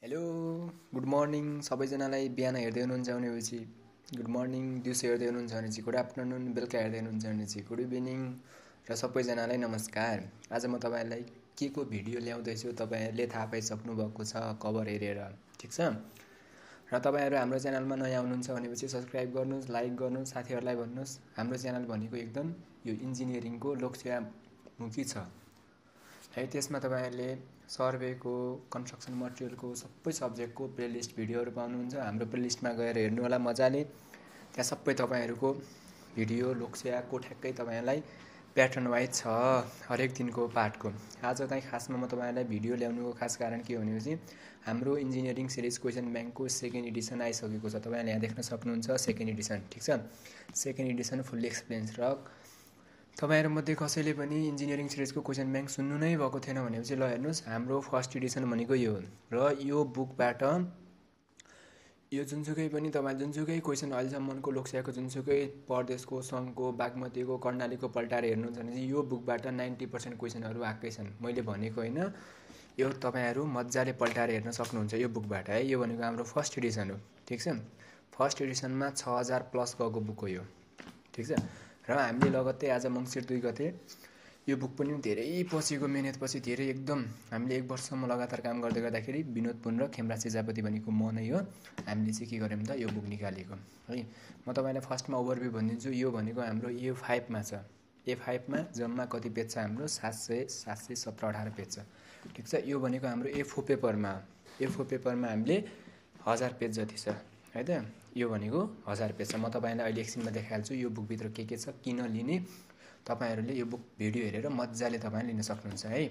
Hello good morning सबैजनालाई। बिहान हेर्दै हुनुहुन्छ भनेपछि गुड मर्निङ, दिउँसो हेर्दै हुनुहुन्छ भने चाहिँ गुड आफ्टरनुन, बेलुका हेर्दै हुनुहुन्छ भने चाहिँ गुड इभिनिङ र सबैजनालाई नमस्कार। आज म तपाईँहरूलाई के को भिडियो ल्याउँदैछु तपाईँहरूले थाहा पाइसक्नु भएको छ कभर हेरेर, ठिक छ। र तपाईँहरू हाम्रो च्यानलमा नयाँ हुनुहुन्छ भनेपछि सब्सक्राइब गर्नुहोस्, लाइक गर्नुहोस्, साथीहरूलाई भन्नुहोस्। हाम्रो च्यानल भनेको एकदम यो इन्जिनियरिङको लोकसेवामुखी छ है। त्यसमा तपाईँहरूले सर्वेको, कन्स्ट्रक्सन मटेरियलको सबै सब्जेक्टको प्लेलिस्ट भिडियोहरू पाउनुहुन्छ। हाम्रो प्लेलिस्टमा गएर हेर्नु होला मजाले। त्यहाँ सबै तपाईँहरूको भिडियो लोकसेवाको ठ्याक्कै तपाईँहरूलाई प्याटर्न वाइज छ हरेक दिनको पार्टको। आज चाहिँ खासमा म तपाईँहरूलाई भिडियो ल्याउनुको खास कारण के हो भनेपछि हाम्रो इन्जिनियरिङ सिरिज क्वेसन ब्याङ्कको सेकेन्ड एडिसन आइसकेको छ। तपाईँहरूले यहाँ देख्न सक्नुहुन्छ सेकेन्ड एडिसन, ठिक छ। Second edition fully experience. र तपाईँहरूमध्ये कसैले पनि इन्जिनियरिङ सिरिजको क्वेसन ब्याङ्क सुन्नु नै भएको थिएन भनेपछि ल हेर्नुहोस्, हाम्रो फर्स्ट एडिसन भनेको यो हो। र यो बुकबाट यो जुनसुकै पनि तपाईँ जुनसुकै क्वेसन अहिलेसम्मको लोकसेवाको जुनसुकै प्रदेशको, सङ्घको, बागमतीको, कर्णालीको पल्टाएर हेर्नुहुन्छ भने चाहिँ यो बुकबाट 90% क्वेसनहरू आएकै छन्। मैले भनेको होइन, यो तपाईँहरू मजाले पल्टाएर हेर्न सक्नुहुन्छ यो बुकबाट है। यो भनेको हाम्रो फर्स्ट एडिसन हो, ठिक छ। फर्स्ट एडिसनमा 6000 प्लस गएको बुक हो यो, ठिक छ। र हामीले लगत्तै आज मङ्सिर 2 गते यो बुक पनि धेरै पछिको मिहिनेतपछि धेरै एकदम हामीले 1 वर्षसम्म लगातार काम गर्दै गर्दाखेरि विनोद पुन र खेमराज सेजापति भनेको म नै हो। हामीले चाहिँ के गर्यौँ त यो बुक निकालेको है। म तपाईँलाई फर्स्टमा ओभरभ्यू भनिदिन्छु। यो भनेको हाम्रो A5मा छ। A5मा जम्मा कति पेज छ हाम्रो 717-18 पेज छ, ठिक छ। यो भनेको हाम्रो A4 पेपरमा, A4 पेपरमा हामीले 1000 पेज जति छ है त। यो भनेको 1000 पेज छ। म तपाईँलाई अहिले एकछिनमा देखाइहाल्छु यो बुकभित्र के छ, किन लिने। तपाईँहरूले यो बुक भिडियो हेरेर मजाले तपाईँले लिन सक्नुहुन्छ है।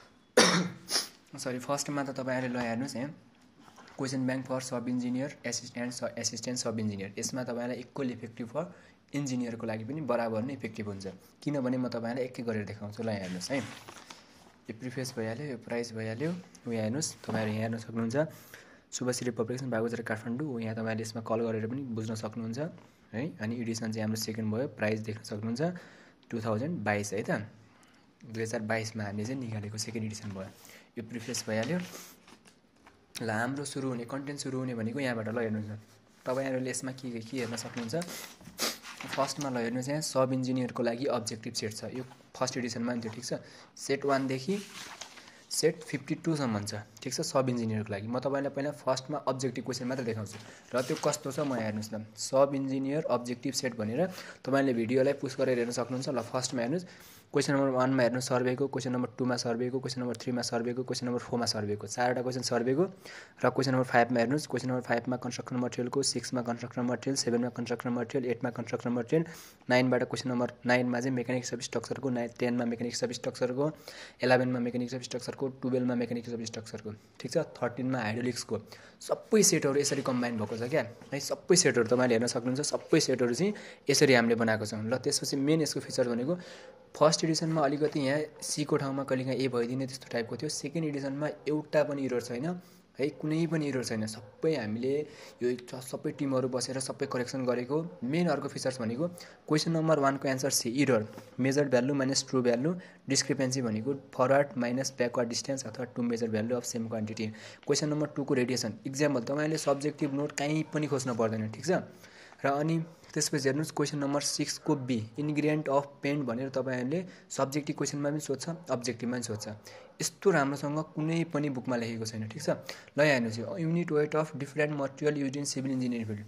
सरी, फर्स्टमा त तपाईँहरूले ल हेर्नुहोस् यहाँ question bank for sub engineer, assistant sub engineer. यसमा तपाईँलाई इक्वल इफेक्टिभ फर इन्जिनियरको लागि पनि बराबर नै इफेक्टिभ हुन्छ। किनभने म तपाईँलाई एक गरेर देखाउँछु। ल हेर्नुहोस् है, यो प्रिफेस भइहाल्यो, यो प्राइस भइहाल्यो। यहाँ हेर्नुहोस्, तपाईँहरू यहाँ हेर्न सक्नुहुन्छ शुभश्री पब्लिकेसन बागुजरा काठमाडौँ। यहाँ तपाईँले यसमा कल गरेर पनि बुझ्न सक्नुहुन्छ है। अनि एडिसन चाहिँ हाम्रो सेकेन्ड भयो। प्राइस देख्न सक्नुहुन्छ 2022 है त। 2022मा हामीले चाहिँ निकालेको सेकेन्ड एडिसन भयो। यो प्रिफेस भइहाल्यो। ल हाम्रो सुरु हुने कन्टेन्ट सुरु हुने भनेको यहाँबाट ल हेर्नुहोस् न। तपाईँहरूले यसमा के हेर्न सक्नुहुन्छ। फर्स्टमा ल हेर्नुहोस्, यहाँ सब इन्जिनियरको लागि अब्जेक्टिभ सेट छ। यो फर्स्ट एडिसनमा नि थियो, ठिक छ। सेट 1 देखि सेट 52 सम्म छ, ठिक छ, सब इन्जिनियरको लागि। म तपाईँलाई पहिला फर्स्टमा अब्जेक्टिभ क्वेसन मात्र देखाउँछु र त्यो कस्तो छ म हेर्नुहोस् न। सब इन्जिनियर अब्जेक्टिभ सेट भनेर तपाईँले भिडियोलाई पुश गरेर हेर्न सक्नुहुन्छ। ल फर्स्टमा हेर्नुहोस्, क्वेसन नम्बर 1मा हेर्नु सर्वेको, क्वेसन नम्बर 2मा सर्वेको, क्वेसन नम्बर 3मा सर्वेको, क्वेसन नम्बर 4मा सर्वेको, 4वटा क्वेसन सर्वेको। र क्वेसन नम्बर 5मा हेर्नुहोस्, क्वेसन नम्बर 5मा कन्स्ट्रक्सन मटेरियलको, 6मा कन्स्ट्रक्सन मटेरियल, 7मा कन्स्ट्रक्सन मटेरियल, 8मा कन्स्ट्रक्सन मटेरियल, 9बाट क्वेसन नम्बर 9मा चाहिँ मेकानिक्स अफ स्ट्रक्चरको, 10मा मेकानिक्स अफ स्ट्रक्चरको, 11मा मेकानिक्स अफ स्ट्रक्चरको, 12मा मेकानिक्स अफ स्ट्रक्चरको, ठिक छ। 13मा हाइड्रोलिक्सको। सबै सेटहरू यसरी कम्बाइन भएको छ क्या है। सबै सेटहरू तपाईँले हेर्न सक्नुहुन्छ। सबै सेटहरू चाहिँ यसरी हामीले बनाएको छौँ। ल त्यसपछि मेन यसको फिचर भनेको फर्स्ट एडिसनमा अलिकति यहाँ सीको ठाउँमा कहिलेकाहीँ ए भइदिने त्यस्तो टाइपको थियो। सेकेन्ड एडिसनमा एउटा पनि इरर छैन है, कुनै पनि इरर छैन। सबै हामीले यो सबै टिमहरू बसेर सबै करेक्सन गरेको। मेन अर्को फिचर्स भनेको क्वेसन नम्बर 1को answer c error, measure value minus true value, discrepancy भनेको फरवर्ड माइनस ब्याकवर्ड डिस्टेन्स अथवा two measure value of same quantity. Question number 2को रेडिएसन इक्जाम्पल तपाईँले सब्जेक्टिभ नोट कहीँ पनि खोज्न पर्दैन, ठिक छ। र अनि त्यसपछि हेर्नुहोस् क्वेसन नम्बर 6को बी इन्ग्रिडियन्ट अफ पेन्ट भनेर तपाईँहरूले सब्जेक्टिभ क्वेसनमा पनि सोध्छ, अब्जेक्टिभमा पनि सोध्छ। यस्तो राम्रोसँग कुनै पनि बुकमा लेखेको छैन, ठिक छ। ल यहाँ हेर्नुहोस्, यो unit weight of different material use in civil engineering field.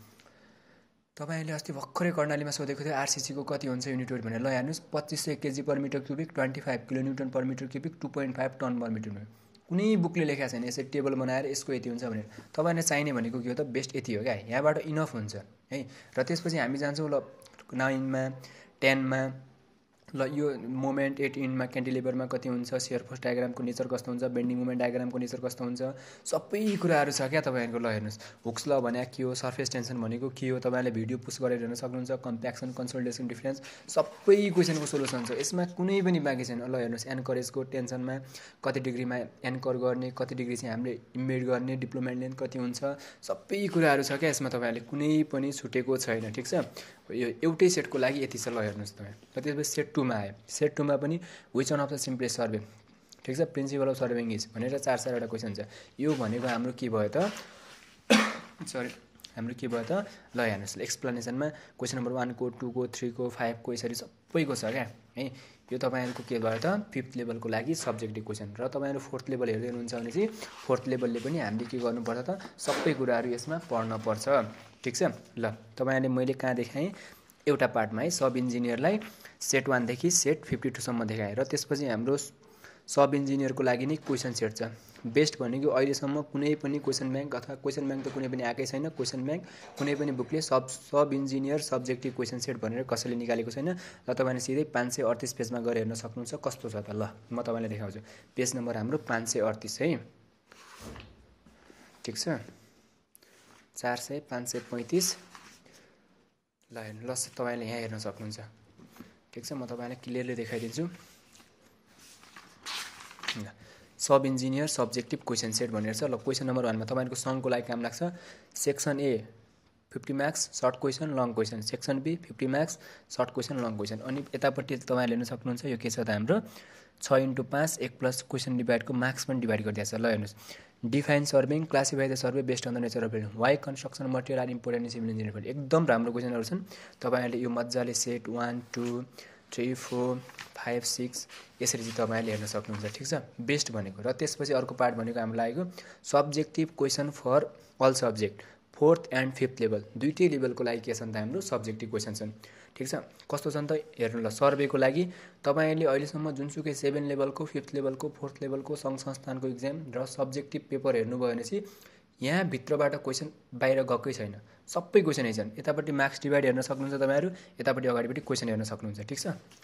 तपाईँले अस्ति भर्खरै कर्णालीमा सोधेको थियो आरसिसीको कति हुन्छ युनिट वेट भनेर। ल हेर्नुहोस् 2500 KG per metre cubic, 25 kilonewton per metre cubic, 2.5 tonne per metre cubic. कुनै बुकले लेखेको छैन यसरी टेबल बनाएर यसको यति हुन्छ भनेर। तपाईँलाई चाहिने भनेको के हो त, बेस्ट यति हो क्या, यहाँबाट इनफ हुन्छ है। र त्यसपछि हामी जान्छौँ ल 9मा 10मा। ल यो मोमेन्ट 8 क्यान्टिलिभरमा कति हुन्छ, सियर फोर्स डायग्रामको नेचर कस्तो हुन्छ, बेन्डिङ मोमेन्ट डायग्रामको नेचर कस्तो हुन्छ, सबै कुराहरू छ क्या तपाईँहरूको। ल हेर्नुहोस्, हुक्स ल भने के हो, सर्फेस टेन्सन भनेको के हो, तपाईँले भिडियो पुस गरेर हेर्न सक्नुहुन्छ। कम्प्याक्सन, कन्सोलिडेसन, डिफरेन्स, सबै क्वेसनको सोल्युसन छ यसमा, कुनै पनि बाँकी छैन। ल हेर्नुहोस्, एन्करेजको टेन्सनमा कति डिग्रीमा एन्कर गर्ने, कति डिग्री चाहिँ हामीले इम्बेड गर्ने, डिप्लोमेन्ट लेन्थ कति हुन्छ, सबै कुराहरू छ क्या यसमा। तपाईँहरूले कुनै पनि छुटेको छैन, ठिक छ। यो एउटै सेटको लागि यति छ। ल हेर्नुहोस् तपाईँ। र त्यसपछि सेट 2मा आयो। सेट 2मा पनि which one of the simplest survey, ठिक छ। प्रिन्सिपल अफ सर्भिङ इज भनेर 4-4वटा क्वेसन छ। यो भनेको हाम्रो के भयो त सरी हाम्रो के भयो त ल हेर्नुहोस् एक्सप्लेनेसनमा क्वेसन नम्बर 1 को 2 को 3 को 5 को यसरी सबैको छ क्या है। यो तपाईँहरूको के भयो त 5th लेभलको लागि सब्जेक्टिभ क्वेसन र तपाईँहरू 4th लेभल हेर्दै हुनुहुन्छ भने चाहिँ 4th लेभलले पनि हामीले के गर्नुपर्छ त सबै कुराहरू यसमा पढ्न पर्छ। ठिक छ। ल तपाईँहरूले मैले कहाँ देखाएँ एउटा पार्टमा है सब इन्जिनियरलाई सेट 1 देखि सेट 52 सम्म देखाएँ र त्यसपछि हाम्रो सब इन्जिनियरको लागि नै क्वेसन सेट छ। बेस्ट भनेको अहिलेसम्म कुनै पनि क्वेसन ब्याङ्क अथवा क्वेसन ब्याङ्क त कुनै पनि आएकै छैन। क्वेसन ब्याङ्क कुनै पनि बुकले sub engineer subjective question set भनेर कसैले निकालेको छैन। र तपाईँले सिधै 538 पेजमा गएर हेर्न सक्नुहुन्छ कस्तो छ त। ल म तपाईँलाई देखाउँछु। पेज नम्बर हाम्रो 538 है। ठिक छ। 400 535 ल हेर्नु ल तपाईँले यहाँ हेर्न सक्नुहुन्छ। ठिक छ। म तपाईँलाई क्लियरली देखाइदिन्छु। Sub engineer subjective question set भनेर छ। ल क्वेसन नम्बर 1 मा तपाईँको सङ्घको लागि काम लाग्छ। Section A 50 marks short question long question, section B 50 marks short question long question. अनि यतापट्टि तपाईँहरूले हेर्न सक्नुहुन्छ यो के छ त हाम्रो 6x5 1 प्लस क्वेसन डिभाइडको मार्क्स पनि डिभाइड गरिदिएको छ। ल हेर्नुहोस् define surveying classify the survey based on the nature of building why construction material are important in civil engineering. एकदम राम्रो क्वेसनहरू छन्। तपाईँहरूले यो मजाले सेट 1 2 3 4 5 6 यसरी चाहिँ तपाईँहरूले हेर्न सक्नुहुन्छ। ठिक छ। बेस्ट भनेको र त्यसपछि अर्को पार्ट भनेको हाम्रो लागेको subjective question for all subject 4th and 5th level दुईटै लेभलको लागि के छन् त हाम्रो सब्जेक्टिभ क्वेसन छन्। ठिक छ। कस्तो छन् त हेर्नु ल सर्वेको लागि तपाईँहरूले अहिलेसम्म जुनसुकै 7 लेभलको 5th लेभलको 4th लेभलको सङ्घ संस्थानको इक्जाम र सब्जेक्टिभ पेपर हेर्नुभयो भने चाहिँ यहाँ भित्रबाट क्वेसन बाहिर गएकै छैन। सबै क्वेसनै छन्। यतापट्टि मार्क्स डिभाइड हेर्न सक्नुहुन्छ तपाईँहरू, यतापट्टि अगाडिपट्टि क्वेसन हेर्न सक्नुहुन्छ। ठिक छ।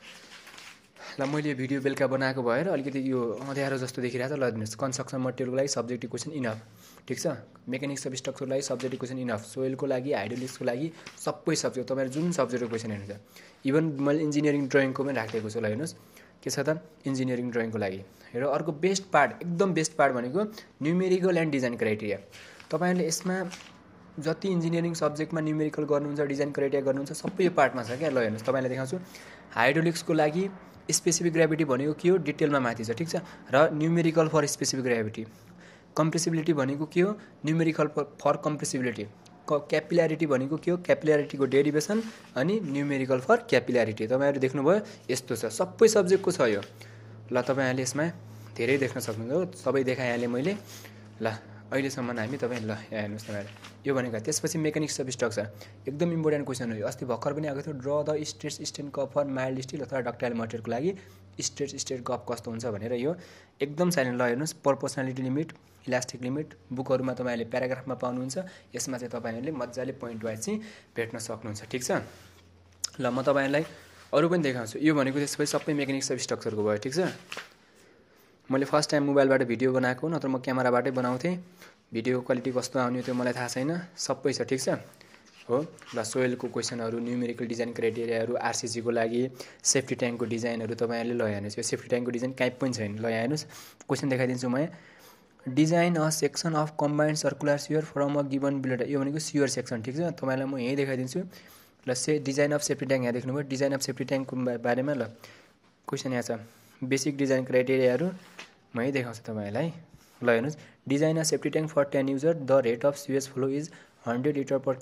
ल मैले यो भिडियो बेलुका बनाएको भएर अलिकति यो अँध्यारो जस्तो देखिरहेको छ। ल हेर्नुहोस् कन्स्ट्रक्सन मटेरियलको लागि सब्जेक्टिभ क्वेसन इनफ। ठिक छ। मेकानिक्स अफ स्ट्रक्चरको लागि सब्जेक्टिभ क्वेसन इनफ। सोइलको लागि हाइड्रोलिक्सको लागि सबै सब्जेक्ट तपाईँहरू जुन सब्जेक्टको क्वेसन हेर्नुहुन्छ। इभन मैले इन्जिनियरिङ ड्रइङको पनि राखिदिएको छु। ल हेर्नुहोस् के छ त इन्जिनियरिङ ड्रइङको लागि। र अर्को बेस्ट पार्ट एकदम बेस्ट पार्ट भनेको न्युमेरिकल एन्ड डिजाइन क्राइटेरिया। तपाईँहरूले यसमा जति इन्जिनियरिङ सब्जेक्टमा न्युमेरिकल गर्नुहुन्छ डिजाइन क्राइटेरिया गर्नुहुन्छ सबै यो पार्टमा छ क्या। ल हेर्नुहोस् तपाईँलाई देखाउँछु। हाइड्रोलिक्सको लागि स्पेसिफिक ग्राभिटी भनेको के हो डिटेलमा माथि छ। ठिक छ। र numerical for specific gravity. Compressibility भनेको के हो न्युमेरिकल फर कम्प्रेसिबिलिटी। क्यापिल्यारिटी भनेको के हो क्यापिल्यारिटीको डेरिभेसन अनि न्युमेरिकल फर क्यापिल्यारिटी। तपाईँहरू देख्नुभयो यस्तो छ सबै सब्जेक्टको छ यो। ल तपाईँहरूले यसमा धेरै देख्न सक्नुहुन्छ। सबै देखाइहालेँ मैले। ल अहिलेसम्म हामी तपाईँ ल यहाँ हेर्नुहोस् तपाईँहरू यो भनेको त्यसपछि मेकानिक्स अफ स्ट्रक्चर एकदम इम्पोर्टेन्ट क्वेसन हो यो। अस्ति भर्खर पनि आएको थियो draw the stress strain curve for mild steel अथवा डक्टाइल मटेरियलको लागि स्ट्रेस स्ट्रेन कर्भ कस्तो हुन्छ भनेर यो एकदम साइलेन्ट। ल हेर्नुहोस् प्रोपोर्सनालिटी लिमिट इलास्टिक लिमिट बुकहरूमा तपाईँहरूले प्याराग्राफमा पाउनुहुन्छ। यसमा चाहिँ तपाईँहरूले मजाले पोइन्ट वाइज चाहिँ भेट्न सक्नुहुन्छ। ठिक छ। ल म तपाईँहरूलाई अरू पनि देखाउँछु। यो भनेको त्यसपछि सबै मेकानिक्स अफ स्ट्रक्चरको भयो। ठिक छ। मैले फर्स्ट टाइम मोबाइलबाट भिडियो बनाएको नत्र म क्यामेराबाटै बनाउँथेँ। भिडियो क्वालिटी कस्तो आउने त्यो मलाई थाहा छैन। सबै छ। ठिक छ हो। ल सोइलको क्वेसनहरू न्युमेरिकल डिजाइन क्राइटेरियाहरू आरसिसीको लागि सेफ्टी ट्याङ्कको डिजाइनहरू तपाईँहरूले ल हेर्नुहोस् यो सेफ्टी ट्याङ्कको डिजाइन कहीँ पनि छैन। ल यहाँ हेर्नुहोस् क्वेसन देखाइदिन्छु म। Design a section of combined circular shear from a given builder. यो भनेको सियर सेक्सन। ठिक छ। तपाईँलाई म यहीँ देखाइदिन्छु। ल डिजाइन अफ सेफ्टी ट्याङ्क यहाँ देख्नुभयो। डिजाइन अफ सेफ्टी ट्याङ्कको बारेमा ल क्वेसन यहाँ छ बेसिक डिजाइन क्राइटेरियाहरू म यहीँ देखाउँछु तपाईँहरूलाई। ल हेर्नुहोस् design a safety tank for 10 user the rate of sewage flow is 100 litre per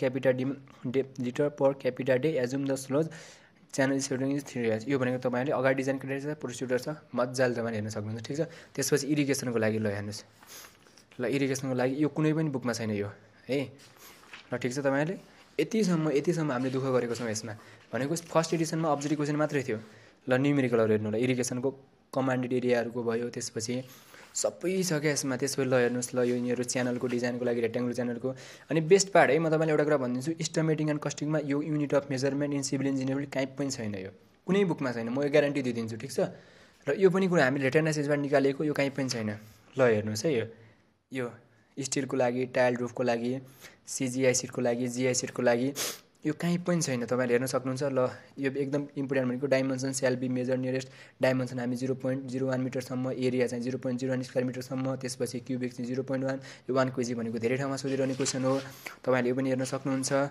capita day assume the sludge channel safety is 3 years। यो भनेको तपाईँहरूले अगाडि डिजाइन क्राइटेरिया छ प्रोसिड्युर छ मजाले तपाईँले हेर्न सक्नुहुन्छ। ठिक छ। त्यसपछि इरिगेसनको लागि ल हेर्नुहोस् ल इरिगेसनको लागि यो कुनै पनि बुकमा छैन यो है। ल ठिक छ। तपाईँहरूले यतिसम्म हामीले दुःख गरेको छौँ यसमा भनेको फर्स्ट एडिसनमा अब्जेक्टिभ क्वेसन मात्रै थियो। ल न्युमेरिकलहरू हेर्नु ल इरिगेसनको कमान्डेड एरियाहरूको भयो त्यसपछि सबै छ क्या यसमा। त्यसपछि ल हेर्नुहोस् ल यो यिनीहरू च्यानलको डिजाइनको लागि रेक्ट्याङ्गुलर च्यानलको। अनि बेस्ट पार्ट है म तपाईँलाई एउटा कुरा भनिदिन्छु इस्टिमेटिङ एन्ड कस्टिङमा यो unit of measurement in civil engineering कहीँ पनि छैन। यो कुनै बुकमा छैन। म यो ग्यारेन्टी दिइदिन्छु। ठिक छ। र यो पनि कुरा हामीले रिटर्न एसेसबाट निकालेको यो कहीँ पनि छैन। ल हेर्नुहोस् है यो स्टिलको लागि टाइल रुफको लागि सिजिआई सिटको लागि जिआई सिटको लागि यो कहीँ पनि छैन। तपाईँले हेर्न सक्नुहुन्छ। ल यो एकदम इम्पोर्टेन्ट भनेको dimension shall be measure nearest dimension हामी 0.01 मिटरसम्म एरिया चाहिँ 0.01 स्क्वायर मिटरसम्म त्यसपछि क्युबिक चाहिँ 0.1 यो 1 kg भनेको धेरै ठाउँमा सोधिरहने क्वेसन हो। तपाईँहरूले यो पनि हेर्न सक्नुहुन्छ।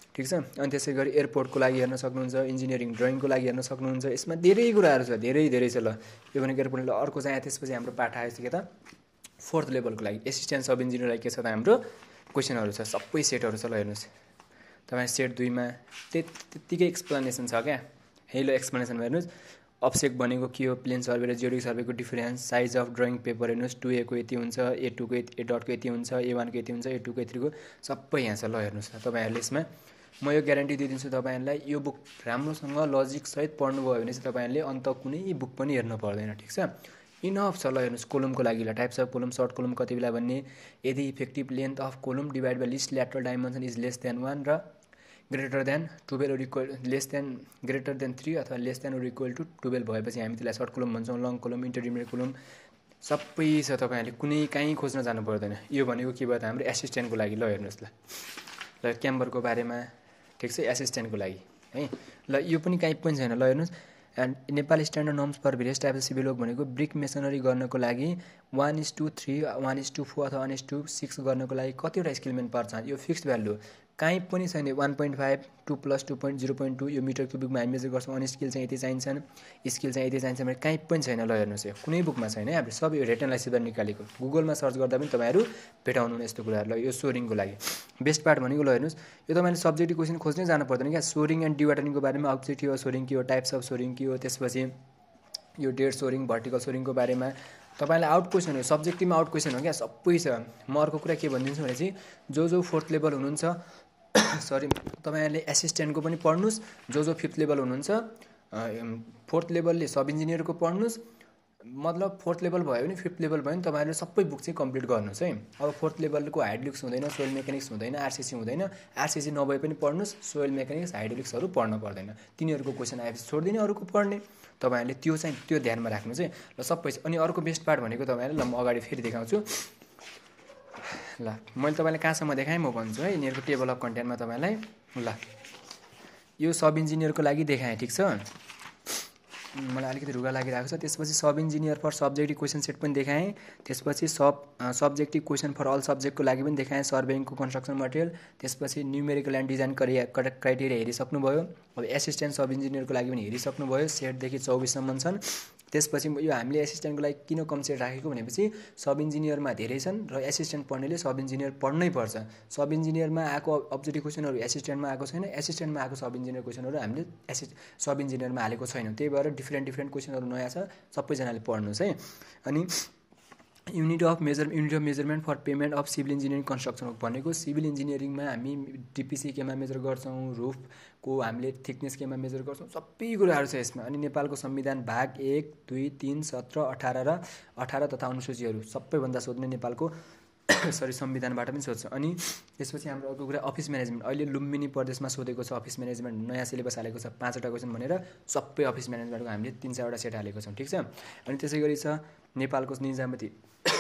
ठिक छ। अनि त्यसै गरी एयरपोर्टको लागि हेर्न सक्नुहुन्छ, इन्जिनियरिङ ड्रइङको लागि हेर्न सक्नुहुन्छ। यसमा धेरै कुराहरू छ, धेरै छ। ल यो भनेको एयरपोर्ट। ल अर्को चाहिँ त्यसपछि हाम्रो पाठ आएछ के त, 4th लेभलको लागि एसिस्ट्यान्ट सब इन्जिनियरलाई के छ त हाम्रो क्वेसनहरू छ, सबै सेटहरू छ। ल हेर्नुहोस् तपाईँ सेट 2 मा त्यत्तिकै एक्सप्लेनेसन छ क्या। है ल एक्सप्लेनेसनमा हेर्नुहोस्, अब्जेक्ट भनेको के हो, प्लेन सर्वे र जियोडिक सर्वेको difference, size of drawing paper हेर्नुहोस्, 2A को यति हुन्छ, A2 को ए डटको यति हुन्छ, A1 को यति हुन्छ, A2 को यतिको सबै यहाँ छ। ल हेर्नुहोस् न तपाईँहरूले यसमा म यो ग्यारेन्टी दिइदिन्छु तपाईँहरूलाई, यो बुक राम्रोसँग लजिकसहित पढ्नुभयो भने चाहिँ तपाईँहरूले अन्त कुनै बुक पनि हेर्नु पर्दैन। ठिक छ, इनफ छ। ल हेर्नुहोस् कोलमको लागि, ल types of column, short column कति बेला भन्ने, यदि effective length of column divide by least lateral dimension is less than 1 र greater than 12 or equal less than greater than 3 अथवा less than or equal to 12 भएपछि हामी त्यसलाई सर्ट कोलम भन्छौँ। लङ कोलम, इन्टरमिडिएट कोलम सबै छ, तपाईँहरूले कुनै कहीँ खोज्न जानु पर्दैन। यो भनेको के भयो त हाम्रो एसिस्ट्यान्टको लागि। ल हेर्नुहोस् ल क्याम्बरको बारेमा, ठिक छ, एसिस्ट्यान्टको लागि है। ल यो पनि कहीँ पनि छैन। ल हेर्नुहोस्, and Nepal standard norms for various types of civil work भनेको ब्रिक मेसनरी गर्नको लागि 1:3, 1:4 अथवा 1:6 गर्नको लागि कतिवटा स्किल म्यान पर चाहन्छ, यो फिक्स्ड भ्यालु कहीँ पनि छैन। 1.5, 2 + 2.0.2 यो मिटर क्युबिकमा हामी मेजर गर्छौँ। अनि स्किल चाहिँ यति चाहिन्छन्, स्किल चाहिँ यति चाहिन्छ भने कहीँ पनि छैन। ल हेर्नुहोस् यो कुनै बुकमा छैन है, हामीले सबै यो रेटनलाइसिसबाट निकालेको, गुगलमा सर्च गर्दा पनि तपाईँहरू भेटाउनुहुन्न यस्तो कुराहरू। ल यो सोरिङको लागि बेस्ट पार्ट भनेको, ल हेर्नुहोस् यो तपाईँले सब्जेक्टिभ क्वेसन खोज्नै जानु पर्दैन क्या। सोरिङ एन्ड डिवाटरिङको बारेमा, अब्जेक्टिभ सोरिङ के हो, टाइप्स अफ सोरिङ के हो, त्यसपछि यो डेड सोरिङ, भर्टिकल सोरिङको बारेमा तपाईँलाई आउट क्वेसन हो, सब्जेक्टिभमा आउट क्वेसन हो क्या, सबै छ। म अर्को कुरा के भनिदिन्छु भने चाहिँ जो 4th लेभल हुनुहुन्छ सरी तपाईँहरूले एसिस्ट्यान्टको पनि पढ्नुहोस्, जो 5th लेभल हुनुहुन्छ 4th लेभलले सब इन्जिनियरको पढ्नुहोस्। मतलब 4th लेभल भयो भने 5th लेभल भयो भने तपाईँहरूले सबै बुक चाहिँ कम्प्लिट गर्नुहोस् है। अब 4th लेभलको हाइड्रोलिक्स हुँदैन, सोइल मेकानिक्स हुँदैन, आरसिसी हुँदैन, आरसिसी नभए पनि पढ्नुहोस्, सोइल मेकानिक्स हाइड्रोलिक्सहरू पढ्न पर्दैन। तिनीहरूको क्वेसन आएपछि छोडिदिने, अरूको पढ्ने। तपाईँहरूले त्यो चाहिँ त्यो ध्यानमा राख्नुहोस् है। ल सबै। अनि अर्को बेस्ट पार्ट भनेको तपाईँहरूले, ल म अगाडि फेरि देखाउँछु। ल मैले तपाईँलाई कहाँसम्म देखाएँ म भन्छु है, यिनीहरूको टेबल अफ कन्टेन्टमा तपाईँलाई। ल यो सब इन्जिनियरको लागि देखाएँ, ठिक छ। मलाई अलिकति रुगा लागिरहेको छ। त्यसपछि sub engineer for subjective question set पनि देखाएँ। त्यसपछि सब्जेक्टिभ क्वेसन फर अल सब्जेक्टको लागि पनि देखाएँ, सर्वेइङको कन्स्ट्रक्सन मटेरियल। त्यसपछि न्युमेरिकल एन्ड डिजाइन क्राइटेरिया हेरिसक्नुभयो। अब एसिस्ट्यान्ट सब इन्जिनियरको लागि पनि हेरिसक्नुभयो, सेटदेखि 24सम्म छन्। त्यसपछि यो हामीले एसिस्ट्यान्टको लागि किन कम सेट राखेको भनेपछि सब इन्जिनियरमा धेरै छन् र एसिस्ट्यान्ट पढ्नेले सब इन्जिनियर पढ्नै पर्छ। सब इन्जिनियरमा आएको अब्जेक्टिभ क्वेसनहरू एसिस्ट्यान्टमा आएको छैन, एसिस्ट्यान्टमा आएको सब इन्जिनियर क्वेसनहरू हामीले सब इन्जिनियरमा हालेको छैनौँ। त्यही भएर डिफ्रेन्ट क्वेसनहरू नयाँ छ, सबैजनाले पढ्नुहोस् है। अनि unit of measurement for payment of civil engineering construction भनेको सिभिल इन्जिनियरिङमा हामी डिपिसी केमा मेजर गर्छौँ, रुफको हामीले थिकनेस केमा मेजर गर्छौँ, सबै कुराहरू छ यसमा। अनि नेपालको संविधान भाग 1, 2, 3, 17, 18 तथा अनुसूचीहरू सबैभन्दा सोध्ने नेपालको संविधानबाट पनि सोध्छ। अनि त्यसपछि हाम्रो अर्को कुरा अफिस म्यानेजमेन्ट, अहिले लुम्बिनी प्रदेशमा सोधेको छ अफिस म्यानेजमेन्ट, नयाँ सिलेबस हालेको छ 5वटा क्वेसन भनेर, सबै अफिस म्यानेजमेन्टको हामीले 3-4वटा सेट हालेको छौँ, ठिक छ। अनि त्यसै गरी छ नेपालको निजामती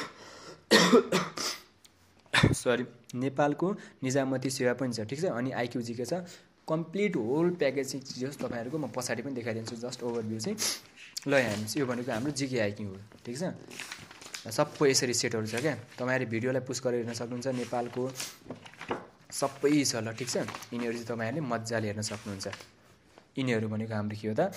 नेपालको निजामती सेवा पनि छ, ठिक छ। अनि आइक्युजीके छ, कम्प्लिट होल प्याकेज चाहिँ चिज होस् तपाईँहरूको, म पछाडि पनि देखाइदिन्छु जस्ट ओभरभ्यू चाहिँ। ल हेर्नुहोस् यो भनेको हाम्रो जिके आइक्यू हो, ठिक छ। सबै यसरी सेटहरू छ क्या, तपाईँहरूले भिडियोलाई पुस गरेर हेर्न सक्नुहुन्छ। नेपालको सबै छ, ल ठिक छ। यिनीहरू चाहिँ तपाईँहरूले मजाले हेर्न सक्नुहुन्छ। यिनीहरू भनेको हाम्रो के हो त,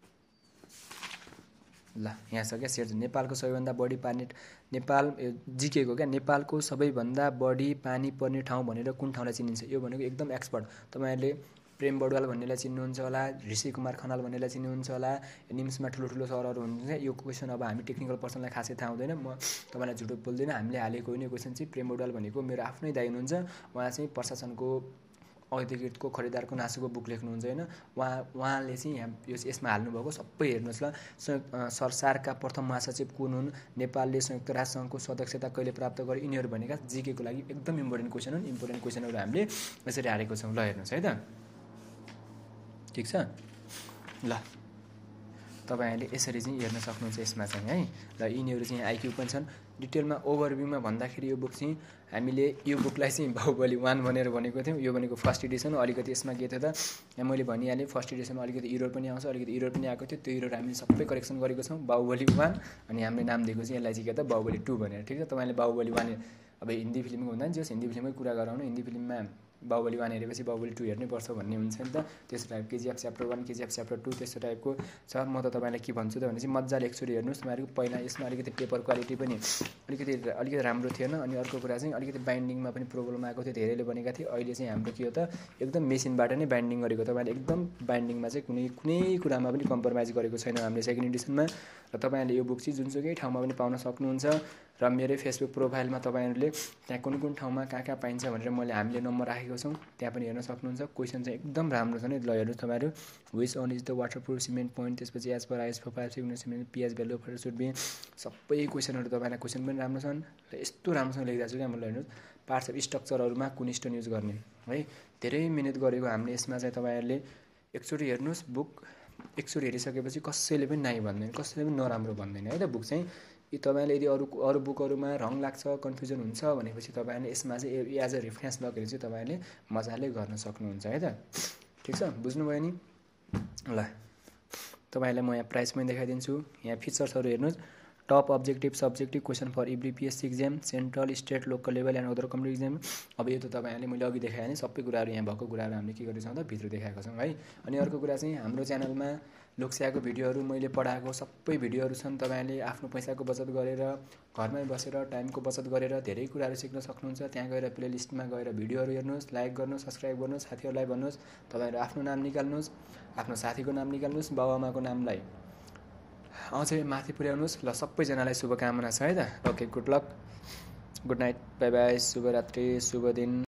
ल यहाँ छ क्या सेट। नेपालको सबैभन्दा बढी पानी, नेपाल जिकेको क्या, नेपालको सबैभन्दा बढी पानी पर्ने ठाउँ भनेर कुन ठाउँलाई चिनिन्छ, यो भनेको एकदम एक्सपर्ट। तपाईँहरूले प्रेम बडुवाल भन्नेलाई चिन्नुहुन्छ होला, ऋषि कुमार खनाल भन्नेलाई चिन्नुहुन्छ होला, निम्समा ठुलो सरहरू हुनुहुन्छ। यो क्वेसन अब हामी टेक्निकल पर्सनलाई खासै थाहा हुँदैन, म तपाईँलाई झुटो बोल्दिनँ। हामीले हालेको होइन यो क्वेसन चाहिँ। प्रेम बडुवाल भनेको मेरो आफ्नै दाइ हुनुहुन्छ, उहाँ चाहिँ प्रशासनको अधिकृतको खरिदारको नासुको बुक लेख्नुहुन्छ होइन। उहाँले चाहिँ यसमा हाल्नुभएको सबै हेर्नुहोस्। ल सरकारका प्रथम महासचिव कुन हुन्, नेपालले संयुक्त राष्ट्रसङ्घको सदस्यता कहिले प्राप्त गरे, यिनीहरू भनेका जिकेको लागि एकदम इम्पोर्टेन्ट क्वेसन हुन्। इम्पोर्टेन्ट क्वेसनहरू हामीले यसरी हालेको छौँ। ल हेर्नुहोस् है त, ठिक छ। ल तपाईँहरूले यसरी चाहिँ हेर्न सक्नुहुन्छ यसमा चाहिँ है। ल यिनीहरू चाहिँ आइक्यू पनि छन्। डिटेलमा ओभरभ्यूमा भन्दाखेरि यो बुक चाहिँ हामीले यो बुकलाई चाहिँ बाहुबली 1 भनेर भनेको थियौँ। यो भनेको फर्स्ट एडिसन हो। अलिकति यसमा के थियो त, यहाँ मैले भनिहालेँ फर्स्ट एडिसनमा अलिकति इरर पनि आउँछ, अलिकति इरर पनि आएको थियो। त्यो इरर हामीले सबै करेक्सन गरेको छौँ। बाहुबली 1 अनि हामीले नाम दिएको चाहिँ यसलाई चाहिँ के त बाहुबली 2 भनेर, ठिक छ। तपाईँले बाहुबली 1 अब हिन्दी फिल्मको हुँदा नि जस हिन्दी फिल्मकै कुरा गराउनु, हिन्दी फिल्ममा बाहुबली 1 हेरेपछि बाहुबली 2 हेर्नै पर्छ भन्ने हुन्छ नि त। त्यस्तो type KGF chapter 1 KGF chapter 2 त्यस्तो टाइपको छ। म त तपाईँलाई के भन्छु त भने चाहिँ मजाले एकचोटि हेर्नुहोस्। तपाईँहरूको पहिला यसमा अलिकति पेपर क्वालिटी पनि अलिकति राम्रो थिएन। अनि अर्को कुरा चाहिँ अलिकति बाइन्डिङमा पनि प्रब्लम आएको थियो, धेरैले भनेका थिए। अहिले चाहिँ हाम्रो के हो त एकदम मेसिनबाट नै बाइन्डिङ गरेको। तपाईँले एकदम बाइन्डिङमा चाहिँ कुनै कुरामा पनि कम्प्रोमाइज गरेको छैन हामीले सेकेन्ड एडिसनमा। र तपाईँहरूले यो बुक चाहिँ जुनसुकै ठाउँमा पनि पाउन सक्नुहुन्छ। र मेरै फेसबुक प्रोफाइलमा तपाईँहरूले त्यहाँ कुन ठाउँमा कहाँ पाइन्छ भनेर हामीले नम्बर राखेको छौँ, त्यहाँ पनि हेर्न सक्नुहुन्छ। क्वेसन चाहिँ एकदम राम्रो छ नि। ल हेर्नुहोस् तपाईँहरू, which one is the waterproof cement point, त्यसपछि as per IS profile signature cement pH value for should be, सबै क्वेसनहरू तपाईँलाई क्वेसन पनि राम्रो छन्। र यस्तो राम्रोसँग लेखिरहेको छु क्या मैले। हेर्नुहोस् पार्ट्स अफ स्ट्रक्चरहरूमा कुन स्टोन युज गर्ने है, धेरै मिहिनेत गरेको हामीले यसमा चाहिँ। तपाईँहरूले एकचोटि हेर्नुहोस् बुक, एकचोटि हेरिसकेपछि कसैले पनि नाइ भन्दैन, कसैले पनि नराम्रो भन्दैन है त बुक चाहिँ। तपाईँले यदि अरू बुकहरूमा रङ लाग्छ, कन्फ्युजन हुन्छ भनेपछि तपाईँहरूले यसमा चाहिँ एज अ रेफरेन्स लगेर चाहिँ तपाईँले मजाले गर्न सक्नुहुन्छ है त। ठिक छ, बुझ्नुभयो नि। ल तपाईँहरूलाई म यहाँ प्राइस पनि देखाइदिन्छु। यहाँ फिचर्सहरू हेर्नुहोस्। Top objective subjective question for every PSC exam, central state local level and other competitive exam. अब यो त तपाईँहरूले मैले अघि देखाएँ नि, सबै कुराहरू यहाँ भएको कुराहरू हामीले के गरेको छौँ त भित्र देखाएको छौँ है। अनि अर्को कुरा चाहिँ हाम्रो च्यानलमा लोकसेवाको भिडियोहरू मैले पढाएको सबै भिडियोहरू छन्। तपाईँहरूले आफ्नो पैसाको बचत गरेर घरमै बसेर टाइमको बचत गरेर धेरै कुराहरू सिक्न सक्नुहुन्छ। त्यहाँ गएर प्लेलिस्टमा गएर भिडियोहरू हेर्नुहोस्, लाइक गर्नुहोस्, सब्सक्राइब गर्नुहोस्, साथीहरूलाई भन्नुहोस्। तपाईँहरू आफ्नो नाम निकाल्नुहोस्, आफ्नो साथीको नाम निकाल्नुहोस्, बाबुआमाको नामलाई अझै माथि पुर्याउनुहोस्। ल सबैजनालाई शुभकामना छ है त। Okay, good luck, good night, bye bye, शुभरात्रि, शुभ दिन।